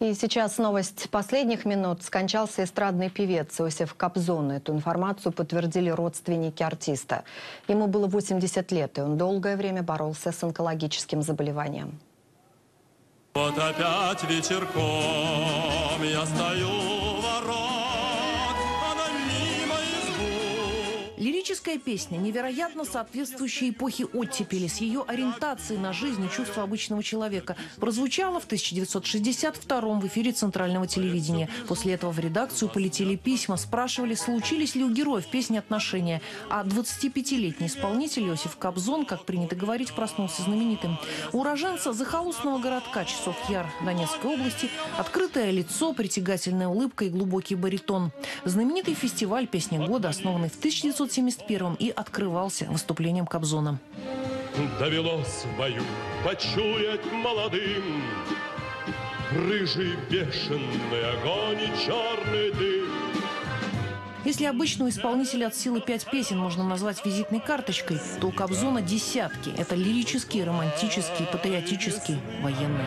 И сейчас новость последних минут. Скончался эстрадный певец Иосиф Кобзон. Эту информацию подтвердили родственники артиста. Ему было 80 лет, и он долгое время боролся с онкологическим заболеванием. Вот опять вечерком я стою у ворот, она мимо избу. Лирическая песня, невероятно соответствующая эпохе оттепели, с ее ориентацией на жизнь и чувства обычного человека, прозвучала в 1962 в эфире Центрального телевидения. После этого в редакцию полетели письма, спрашивали, случились ли у героев песни отношения. А 25-летний исполнитель Иосиф Кобзон, как принято говорить, проснулся знаменитым. Уроженца захолустного городка Часов Яр Донецкой области, открытое лицо, притягательная улыбка и глубокий баритон. Знаменитый фестиваль «Песни года», основанный в 1971 и открывался выступлением Кобзона. Довелось в бою почуять молодым рыжий бешеный огонь и черный дым. Если обычно у исполнителя от силы 5 песен можно назвать визитной карточкой, то у Кобзона десятки. Это лирические, романтические, патриотические, военные.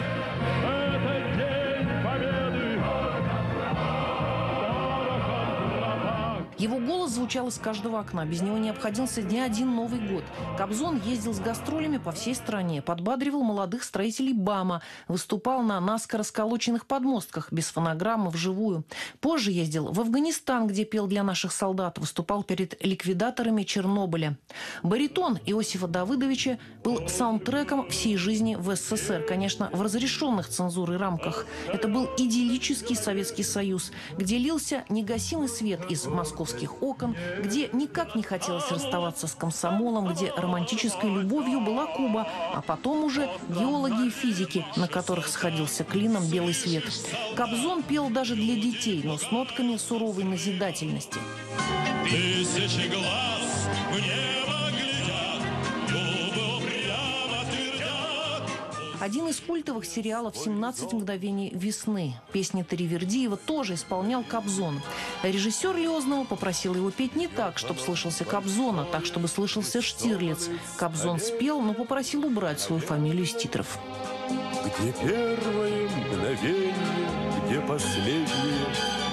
Его голос звучал из каждого окна. Без него не обходился ни один Новый год. Кобзон ездил с гастролями по всей стране, подбадривал молодых строителей БАМа, выступал на наскоро сколоченных подмостках, без фонограммы, вживую. Позже ездил в Афганистан, где пел для наших солдат, выступал перед ликвидаторами Чернобыля. Баритон Иосифа Давыдовича был саундтреком всей жизни в СССР, конечно, в разрешенных цензурой рамках. Это был идиллический Советский Союз, где лился негасимый свет из московских окон, где никак не хотелось расставаться с комсомолом, где романтической любовью была Куба, а потом уже геологи и физики, на которых сходился клином белый свет. Кобзон пел даже для детей, но с нотками суровой назидательности. Тысячи глаз в небо глядят, губы упрямо твердят. Один из культовых сериалов «17 мгновений весны». Песни Таривердиева тоже исполнял Кобзон. Режиссер Лёзнова попросил его петь не так, чтобы слышался Кобзон, а так, чтобы слышался Штирлиц. Кобзон спел, но попросил убрать свою фамилию из титров. Где первое мгновение, где последнее?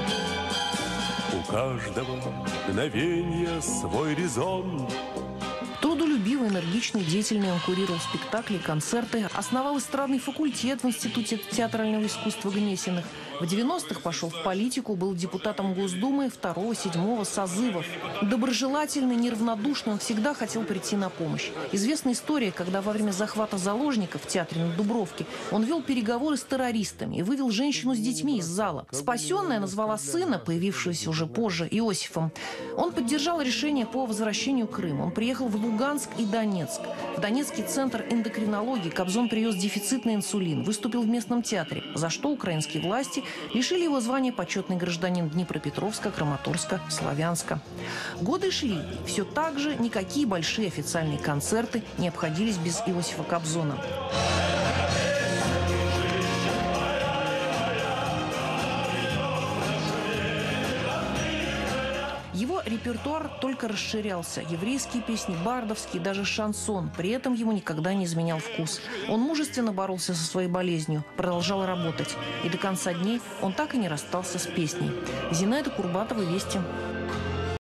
У каждого мгновения свой резон. Трудолюбивый, энергичный, деятельный, он курировал спектакли, концерты, основал эстрадный факультет в Институте театрального искусства Гнесиных. В 90-х пошел в политику, был депутатом Госдумы 2-7 созывов. Доброжелательный, неравнодушный, он всегда хотел прийти на помощь. Известна история, когда во время захвата заложников в театре на Дубровке он вел переговоры с террористами и вывел женщину с детьми из зала. Спасенная назвала сына, появившегося уже позже, Иосифом. Он поддержал решение по возвращению Крыма. Он приехал в Луганск и Донецк. В Донецкий центр эндокринологии Кобзон привез дефицитный инсулин, выступил в местном театре, за что украинские власти лишили его звания почетный гражданин Днепропетровска, Краматорска, Славянска. Годы шли. Все так же никакие большие официальные концерты не обходились без Иосифа Кобзона. Его репертуар только расширялся. Еврейские песни, бардовские, даже шансон. При этом ему никогда не изменял вкус. Он мужественно боролся со своей болезнью, продолжал работать. И до конца дней он так и не расстался с песней. Зинаида Курбатова, Вести.